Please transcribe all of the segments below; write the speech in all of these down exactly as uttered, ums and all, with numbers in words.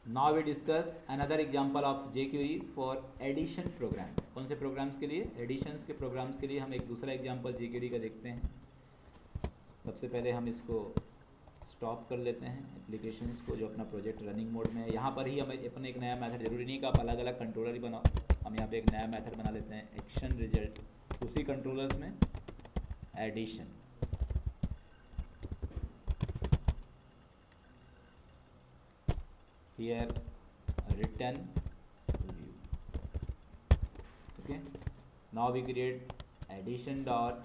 Now we discuss another example of jQuery for addition program. कौन से programmes के लिए? एडिशंस के प्रोग्राम्स के लिए हम एक दूसरा एग्जांपल jQuery का देखते हैं। सबसे पहले हम इसको स्टॉप कर लेते हैं एप्लीकेशंस को जो अपना प्रोजेक्ट रनिंग मोड में है। यहाँ पर ही हम अपने एक नया मेथड, जरूरी नहीं कि आप अलग अलग कंट्रोलर ही बनाओ, हम यहाँ पे एक नया मेथड बना लेते हैं एक्शन रिजल्ट, उसी कंट्रोलर्स में addition. here return view। okay, now we create addition dot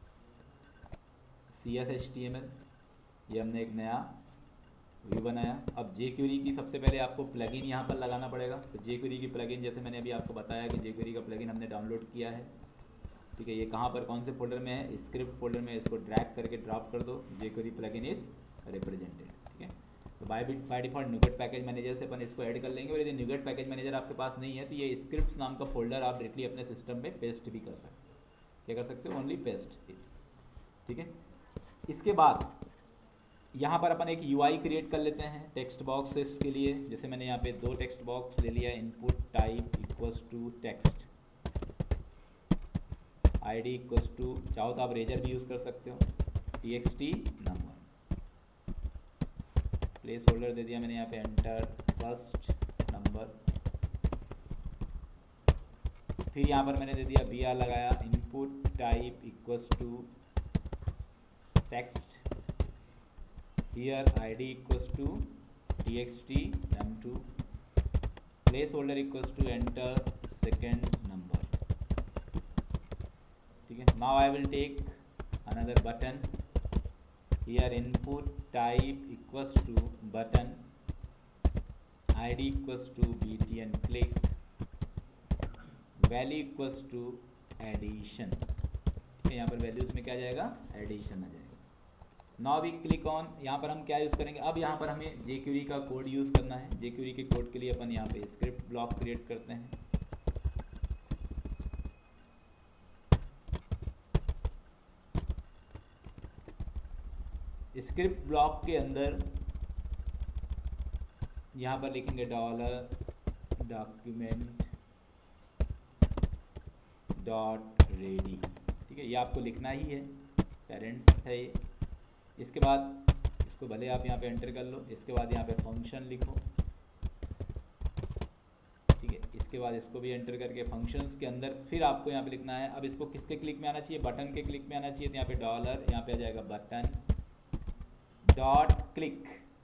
cshtml। ये हमने एक नया व्यू बनाया। अब jQuery की सबसे पहले आपको प्लगइन यहाँ पर लगाना पड़ेगा। तो jQuery की प्लगइन, जैसे मैंने अभी आपको बताया कि jQuery का प्लगइन हमने डाउनलोड किया है, ठीक है। ये कहाँ पर, कौन से फोल्डर में है? स्क्रिप्ट फोल्डर में। इसको ड्रैग करके ड्रॉप कर दो, jQuery प्लगइन इज रिप्रेजेंटेड, ठीक है। तो by by default NuGet package manager से अपन इसको ऐड कर लेंगे। और यदि न्यूगेट पैकेज मैनेजर आपके पास नहीं है तो ये स्क्रिप्ट्स नाम का फोल्डर आप डायरेक्टली अपने सिस्टम में पेस्ट भी कर सकते हो। क्या कर सकते हो? ओनली पेस्ट, ठीक है। इसके बाद यहाँ पर अपन एक यूआई क्रिएट कर लेते हैं टेक्स्ट बॉक्सेस के लिए। जैसे मैंने यहाँ पे दो टेक्स्ट बॉक्स ले लिया, input type equals to text, ID equals to, चाहो तो आप रेजर भी यूज़ कर सकते हो, टीएक्सटी नंबर, प्लेस होल्डर दे दिया मैंने यहाँ पे एंटर फर्स्ट नंबर। फिर यहाँ पर मैंने दे दिया बी आर लगाया, input type equals to text, here ID equals to txt M two, placeholder equals to enter second number, ठीक है। Now I will take another button, here input type equals to button, id equals to bt and click, value equals to addition। यहाँ पर values में क्या आ जाएगा? Addition आ जाएगा। Now we click on, यहाँ पर हम क्या यूज़ करेंगे? अब यहाँ पर हमें jQuery का कोड यूज़ करना है। jQuery के कोड के लिए अपन यहाँ पे स्क्रिप्ट ब्लॉक क्रिएट करते हैं। स्क्रिप्ट ब्लॉक के अंदर यहाँ पर लिखेंगे डॉलर डॉक्यूमेंट डॉट रेडी, ठीक है। ये आपको लिखना ही है, पेरेंट्स है ये। इसके बाद इसको भले आप यहाँ पे एंटर कर लो। इसके बाद यहाँ पे फंक्शन लिखो, ठीक है। इसके बाद इसको भी एंटर करके फंक्शंस के अंदर फिर आपको यहाँ पे लिखना है। अब इसको किसके क्लिक में आना चाहिए? बटन के क्लिक में आना चाहिए। तो यहाँ पे डॉलर, यहाँ पे आ जाएगा button dot click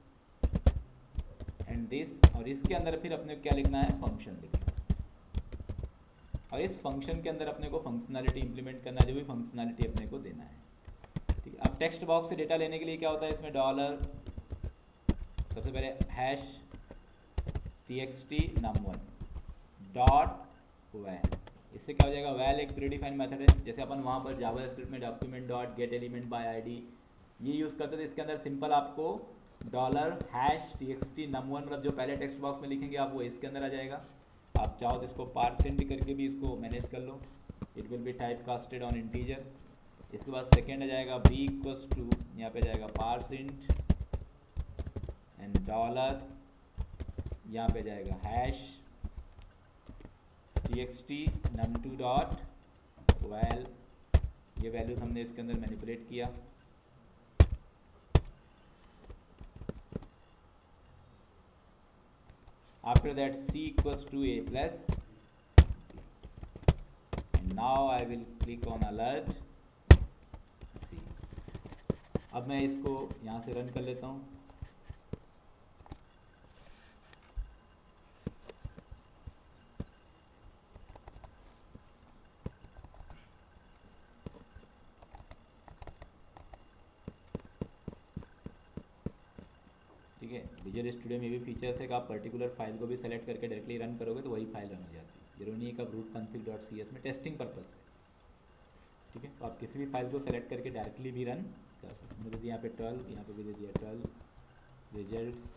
and this, और इसके अंदर फिर अपने को क्या लिखना है? फंक्शन लिखना है। और इस फंक्शन के अंदर अपने को फंक्शनैलिटी इंप्लीमेंट करना है, जो भी फंक्शनैलिटी अपने को देना है, ठीक है। अब टेक्स्ट बॉक्स से डेटा लेने के लिए क्या होता है? इसमें डॉलर, सबसे पहले hash txt num one dot val. इससे क्या हो जाएगा? वैल एक प्रीडिफाइंड मेथड है। जैसे अपन वहाँ पर जावास्क्रिप्ट में document dot get element by ID ये यूज़ करते थे। इसके अंदर सिंपल आपको dollar hash T X T num one, मतलब जो पहले टेक्स्ट बॉक्स में लिखेंगे आप वो इसके अंदर आ जाएगा। आप चाहो तो इसको पार्सेंट करके भी इसको मैनेज कर लो, it will be type casted on integer. इसके बाद सेकेंड आ जाएगा बी इक्वल्स टू, यहाँ पे जाएगा पार्सेंट एंड डॉलर, यहाँ पे जाएगा hash T X T num two dot val. ये वैल्यूज हमने इसके अंदर मैनिपुलेट किया। After that c equals to a plus, and now I will click on alert c। अब मैं इसको यहाँ से रन कर लेता हूँ। ठीक है, विजुअल स्टूडियो में भी फीचर्स है कि आप पर्टिकुलर फाइल को भी सेलेक्ट करके डायरेक्टली रन करोगे तो वही फाइल रन हो जाती है। जरूरी नहीं है कि आप route config dot C S में टेस्टिंग पर्पस से, ठीक है। तो आप किसी भी फाइल को सेलेक्ट करके डायरेक्टली भी रन कर सकते हैं। मुझे यहाँ पे ट्वेल्व, यहाँ पे भी दे दिया twelve results.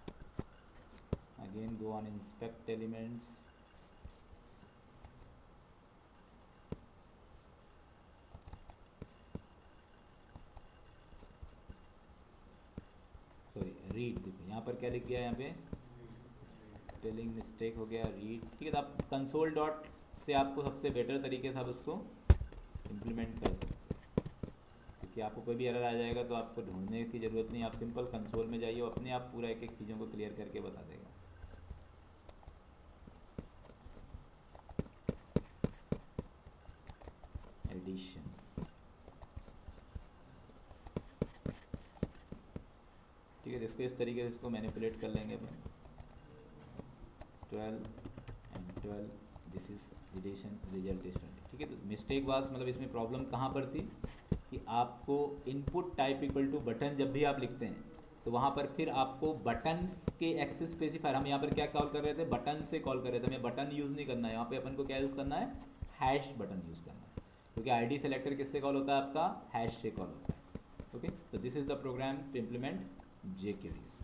Again go on inspect elements, sorry read, देखो यहाँ पर क्या लिख गया, यहाँ पे स्पेलिंग मिस्टेक हो गया, रीड, ठीक है। तो आप कंसोल डॉट से आपको सबसे बेटर तरीके से आप उसको इम्प्लीमेंट कर सकते हैं, क्योंकि आपको कोई भी एरर आ जाएगा तो आपको ढूंढने की ज़रूरत नहीं, आप सिंपल कंसोल में जाइए, वो अपने आप पूरा एक एक चीज़ों को क्लियर करके बता देगा। एडिशन, ठीक है। इसको इस तरीके से इसको मैनिपुलेट कर लेंगे अपन, twelve and twelve, this is addition, result is twenty, ठीक है। तो मिस्टेक वास मतलब इसमें प्रॉब्लम कहाँ पर थी कि आपको input type equal to button जब भी आप लिखते हैं तो वहाँ पर फिर आपको बटन के एक्सेस स्पेसिफायर, हम यहाँ पर क्या कॉल कर रहे थे, बटन से कॉल कर रहे थे, हमें बटन यूज़ नहीं करना है, यहाँ पे अपन को क्या यूज़ करना है, हैश बटन यूज़ करना है, क्योंकि आईडी सेलेक्टर किससे कॉल होता है आपका, हैश से कॉल होता है। ओके, तो this is the program to implement J queries.